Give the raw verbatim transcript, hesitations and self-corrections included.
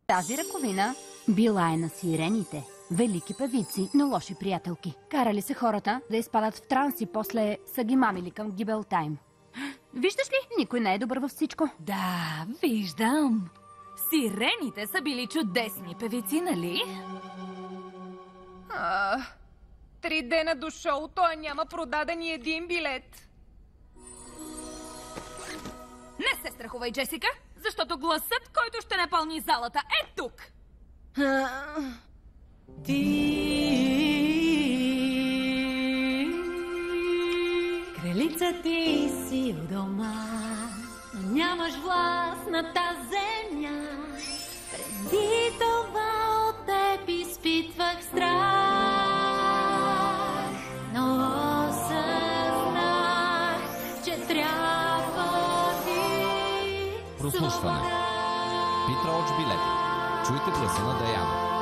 Тази ръковина била е на сирените. Велики певици, но лоши приятелки. Карали се хората да изпадат в транс и после са ги мамили към гибелта им. Виждаш ли? Никой не е добър във всичко. Да, виждам. Сирените са били чудесни певици, нали? А, три дена до шоуто, а няма продаден и един билет. Не се страхувай, Джесика, защото гласът, който ще напълни залата, е тук. Ти кралица, ти си у дома, но нямаш власт на тази земя. Преди това от теб изпитвах страх, но осъзнах, че трябва ти. Прослушване. Питра Оч билети. Чуйте гласа на Даяна.